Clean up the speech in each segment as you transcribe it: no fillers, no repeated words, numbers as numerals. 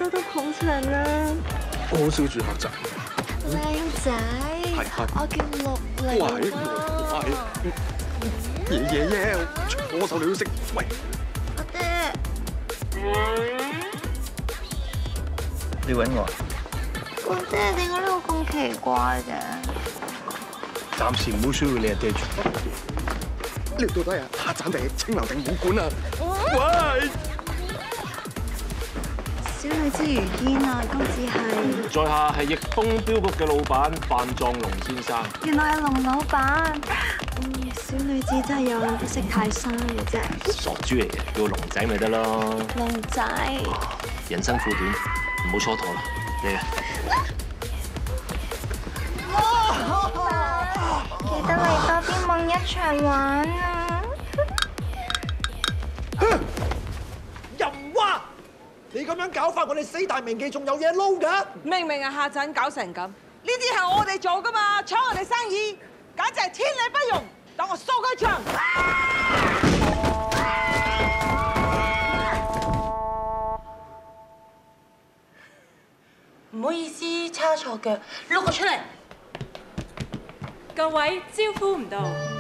多多捧場啊！ 我好少住客棧。 靚仔，我叫陸玲啊。 爺，我手你都識。喂， 阿爹， 你揾我？ 阿爹點解呢個咁奇怪嘅？ 暫時唔好需要你阿爹住。 你到底係客棧定係清流定武館啊？喂！ 小女之如煙啊，今次係在下係逆風鏢局嘅老闆范壯龍先生。 原來係龍老闆。小女子真係有眼不識泰山嘅啫。 傻豬嚟嘅，叫龍仔咪得咯。 龍仔， 人生苦短，唔好蹉跎啦，嚟啊！ 記得嚟多啲夢一場玩啊！ 淫娃！你咁樣搞法，我哋四大名妓仲有嘢撈㗎？ 明明係客棧搞成咁，呢啲係我哋做㗎嘛，搶我哋生意，簡直係天理不容！等我掃佢場！ 唔好意思，叉錯腳，碌我出嚟。 各位招呼唔到。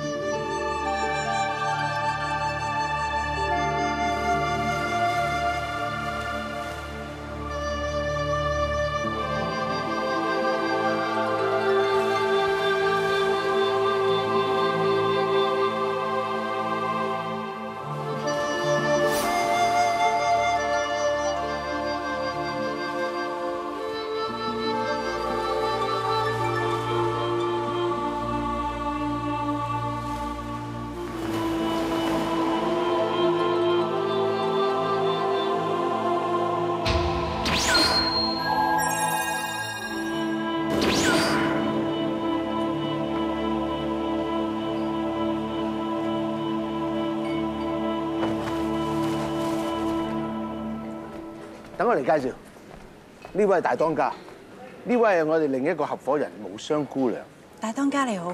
等我嚟介紹，呢位係大當家，呢位係我哋另一個合夥人無雙姑娘。 大當家你好，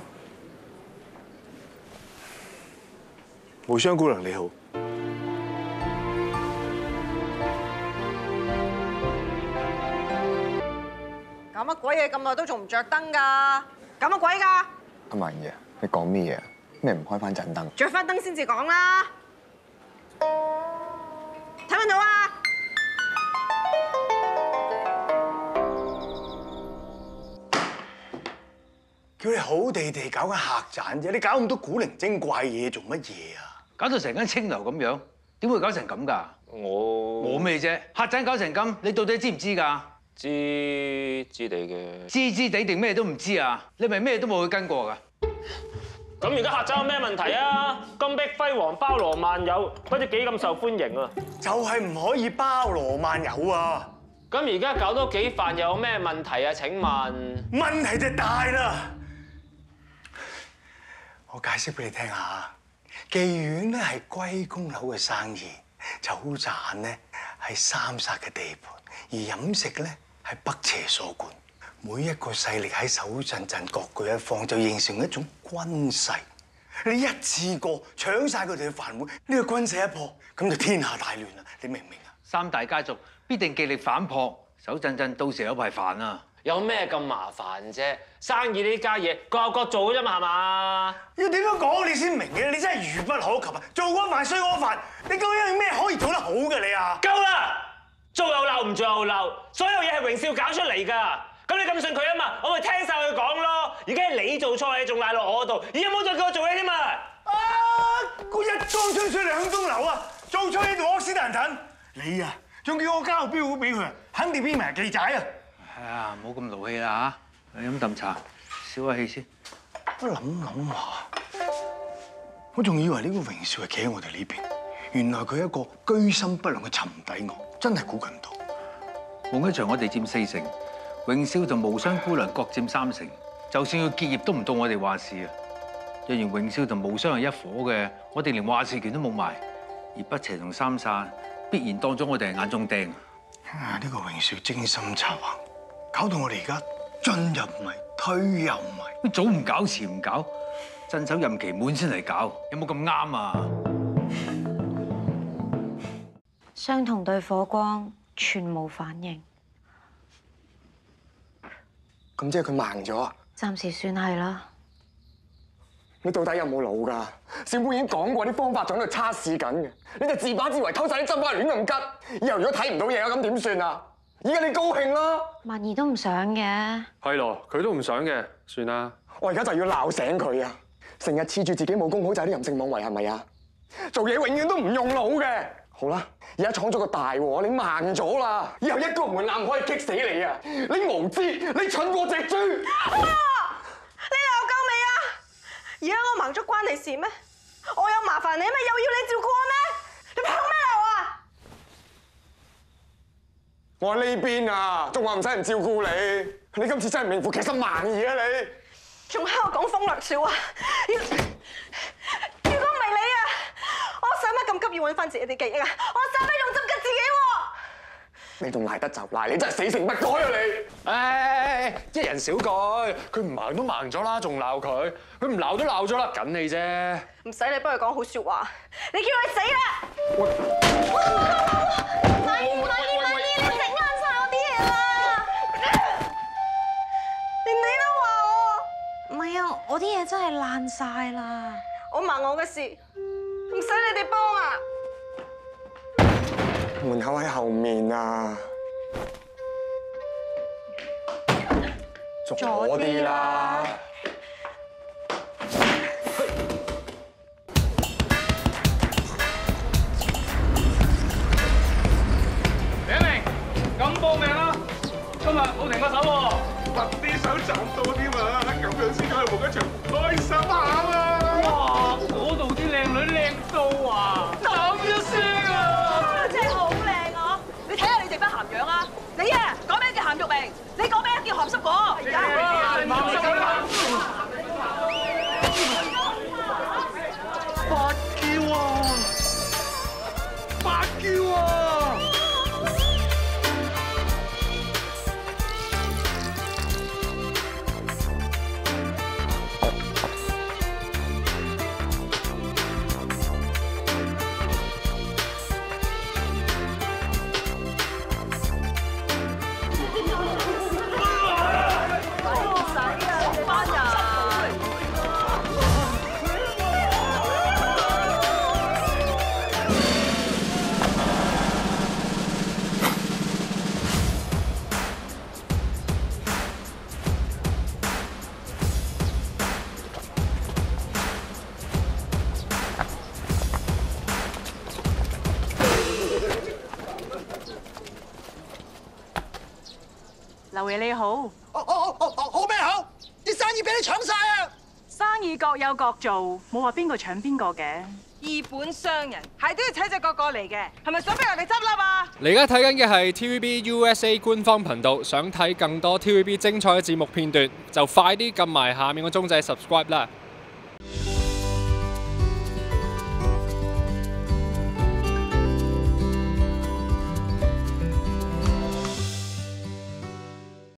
無雙姑娘你好。 搞乜鬼嘢咁耐都仲唔着燈㗎？搞乜鬼㗎？ 阿文爺，你講咩嘢？咩唔開翻陣燈？ 着翻燈先至講啦！睇唔睇到啊？ 叫你好地地搞間客棧啫，你搞咁多古靈精怪嘢做乜嘢啊？ 搞到成間清流咁樣，點會搞成咁㗎？我咩啫？客棧搞成咁，你到底知唔知㗎？ 知地嘅。 知地定咩都唔知啊？你咪咩都冇去跟過㗎？ 咁而家客棧有咩問題啊？金碧輝煌，包羅萬有，不知幾咁受歡迎啊！ 就係唔可以包羅萬有啊！ 咁而家搞多幾飯又有咩問題啊？請問？ 問題就大啦！我解釋俾你聽下，妓院咧係龜公樓嘅生意，酒棧咧係三煞嘅地盤，而飲食咧係北邪所管。每一個勢力喺手陣陣各據一方，就形成一種軍勢。你一次過搶晒佢哋嘅飯碗，呢個軍勢一破，咁就天下大亂啦！你明唔明啊？ 三大家族必定極力反撲，手陣陣到時有排煩啊！ 有咩咁麻煩啫？生意呢家嘢各有各做嘅啫嘛，係嘛？ 要點樣講你先明嘅？你真係愚不可及啊！做嗰飯衰嗰飯，你究竟有咩可以做得好嘅你啊？ 夠啦！做又鬧，唔做又鬧，所有嘢係榮少搞出嚟㗎。咁你咁信佢啊嘛，我咪聽晒佢講咯。而家係你做錯嘢，仲賴落我度，而家冇再叫我做嘢添嘛！ 啊！我一裝吹水兩棟樓啊，做錯嘢同我屎蛋騰。你啊，仲叫我交標俾佢，肯定變埋記仔啊！ 係啊，唔好咁勞氣啦嚇，飲啖茶，消下氣先。 我諗下，我仲以為呢個榮少係企喺我哋呢邊，原來佢係一個居心不良嘅沉底鵝，真係估佢唔到。 夢一場我哋佔4成，榮少同無雙姑娘各佔3成，就算要結業都唔到我哋話事啊！若然榮少同無雙係一伙嘅，我哋連話事權都冇埋，而北邪同三煞必然當咗我哋係眼中釘。 啊！呢個榮少精心策劃，搞到我哋而家進又唔係，退又唔係。 早唔搞，遲唔搞，鎮守任期滿先嚟搞，有冇咁啱啊？ 相同對火光， 全無反應。 咁即係佢盲咗啊？ 暫時算係啦。 你到底有冇腦㗎？小妹已經講過啲方法仲喺度測試緊嘅，你就自把自為偷晒啲針翻嚟亂咁吉。以後如果睇唔到嘢咁點算啊？而家你高興啦。 萬兒都唔想嘅。 係咯，佢都唔想嘅，算啦。 我而家就要鬧醒佢啊！成日恃住自己武功好就係啲淫性妄為係咪啊？做嘢永遠都唔用腦嘅。好啦，而家闖咗個大禍，你盲咗啦！以後一個門檻唔可以激死你啊！你無知，你蠢過隻豬。 你鬧夠未啊？而家我盲咗關你事咩？我有麻煩你咩？又要你照顧我咩？你憑咩鬧啊？ 我喺呢邊啊，仲話唔使人照顧你。你今次真係名副其實盲兒啊你！ 仲喺度講風涼笑話。如果唔係你啊，我使乜咁急要揾翻自己啲記憶啊？我使乜用針吉自己喎？ 你仲賴得就賴，你真係死性不改啊你！ 一人少句，佢唔盲都盲咗啦，仲鬧佢？佢唔鬧都鬧咗啦，緊你啫。 唔使你幫佢講好説話，你叫佢死啦！萬兒，你整爛晒我啲嘢啦！連你都話我。 唔係啊，我啲嘢真係爛晒啦。 我盲我嘅事，唔使你哋幫啊！ 門口喺後面啊，左啲啦。 李一鳴，咁報命啦！今日冇停過手喎， 拔啲手斬多啲嘛，咁樣先可以換一場開心下嘛！ 哇，嗰度啲靚女靚到啊，咁都輸啊！ 真係好靚啊！你睇下你哋班鹹樣啊！你啊，講咩叫鹹肉明？你講咩叫鹹濕果？ 係啊，鹹濕果。 發嬌啊！發嬌啊！ 劉爺你好， 好咩好？啲生意俾你搶晒啊！ 生意各有各做，冇話邊個搶邊個嘅。二本商人係都要睇隻角過嚟嘅，係咪想俾人哋執笠啊？ 你而家睇緊嘅係 TVB USA 官方頻道，想睇更多 TVB 精彩嘅節目片段，就快啲撳埋下面個鐘仔 subscribe 啦！